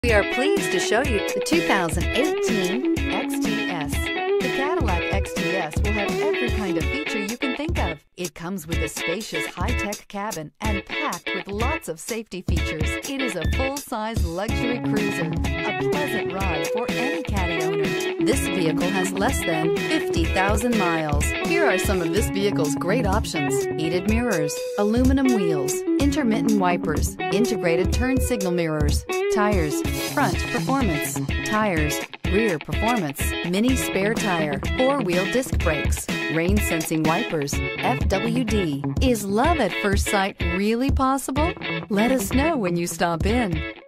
We are pleased to show you the 2018 XTS. The Cadillac XTS will have every kind of feature you can think of. It comes with a spacious high-tech cabin and packed with lots of safety features. It is a full-size luxury cruiser, a pleasant ride for any Caddy owner. This vehicle has less than 50,000 miles. Here are some of this vehicle's great options: heated mirrors, aluminum wheels, intermittent wipers, integrated turn signal mirrors, tires, front performance, tires, rear performance, mini spare tire, four-wheel disc brakes, rain sensing wipers, FWD. Is love at first sight really possible? Let us know when you stop in.